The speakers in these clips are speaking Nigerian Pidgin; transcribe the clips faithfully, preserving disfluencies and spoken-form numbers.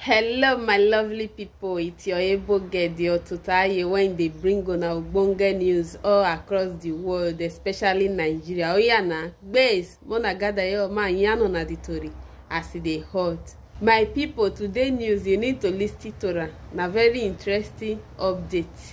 Hello my lovely people, it's your able girl the Ototaye when they bring on our ogbonge news all across the world, especially Nigeria. Oya na base mona gather your man yano na the tori as e dey hot. My people, today news you need to listen to am. Na very interesting update.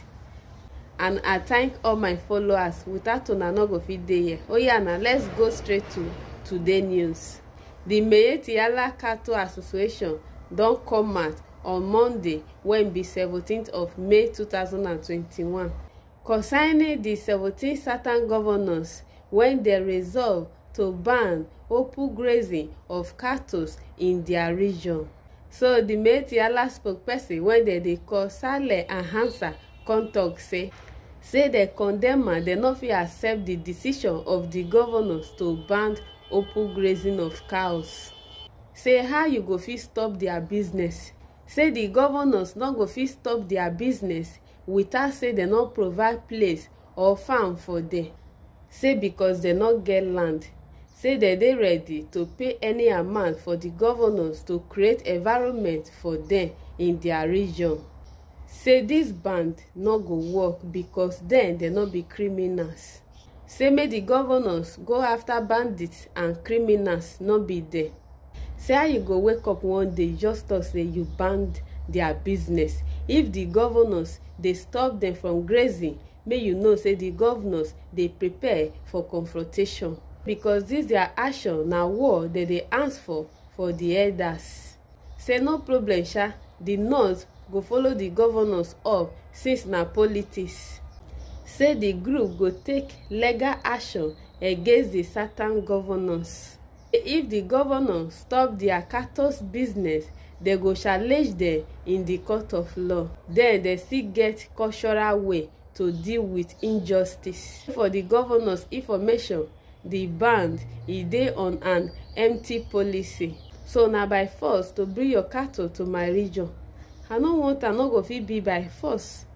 And I thank all my followers. Without una no go fit dey here. Oya na let's go straight to today news. The Miyetti Allah Cattle Association don come out on Monday wey be seventeenth of May two thousand twenty-one concerning the seventeen southern governors when they resolve to ban open grazing of cattle in their region. So the Miyetti Allah spokesperson wey dem dey call Saleh Ahansa come talk say say dem condemn am, dem no fit accept the decision of the governors to ban open grazing of cows. Say how you go fit stop their business? Say the governors no go fit stop their business without say dem no provide place or farm for them. Say because dem no get land. Say dem dey ready to pay any amount for the governors to create environment for them in their region. Say this ban no go work because then dem no be criminals. Say make the governors go after bandits and criminals, no be there. Say how you go wake up one day just talk say you banned their business. If the governors dey stop them from grazing, make you know say the governors dey prepare for confrontation because this their action na war dem dey ask for for the elders. Say no problem sha, the north go follow the governors up since na politics. Say the group go take legal action against the certain governors. If the governor stop their cattle business, they go challenge them in the court of law. Then they still get cultural way to deal with injustice. For the governor's information, the ban is dey on an empty policy. So now by force to bring your cattle to my region. I no want am, no go fit be by force.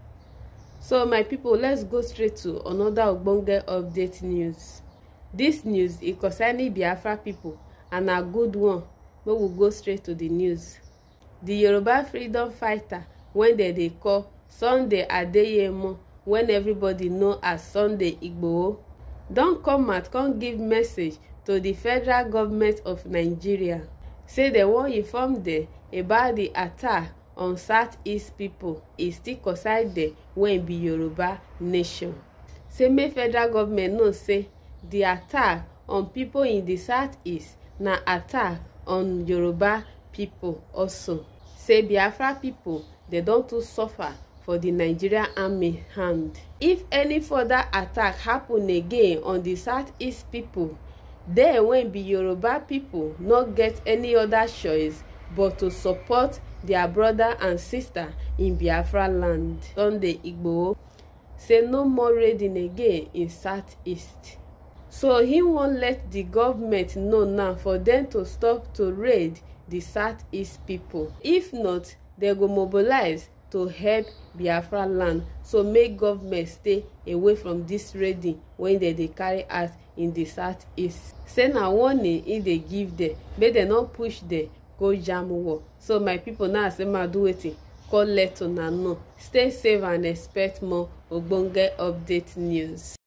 So my people, let's go straight to another ogbonge update news. This news is concerning Biafra people and a good one. But we'll go straight to the news. The Yoruba freedom fighter, when they, they call Sunday Adeyemo, when everybody know as Sunday Igboho, don't come out, come give message to the federal government of Nigeria. Say they won't inform them about the attack on Southeast people. Is still considered them when be Yoruba nation. Say make federal government know say the attack on people in the southeast na attack on Yoruba people also. Say Biafra people they don't too suffer for the Nigerian army hand. If any further attack happen again on the southeast people, then when be Yoruba people not get any other choice but to support their brother and sister in Biafra land. Sunday Igboho say no more raiding again in southeast. So he won't let the government know now for them to stop to raid the southeast people. If not, they go mobilize to help Biafra land. So make government stay away from this raiding when they, they carry out in the southeast. Say na warning if they give them, make they not push them go jam war. So my people now say ma do wetin, call let una know. Stay safe and expect more ogbonge update news.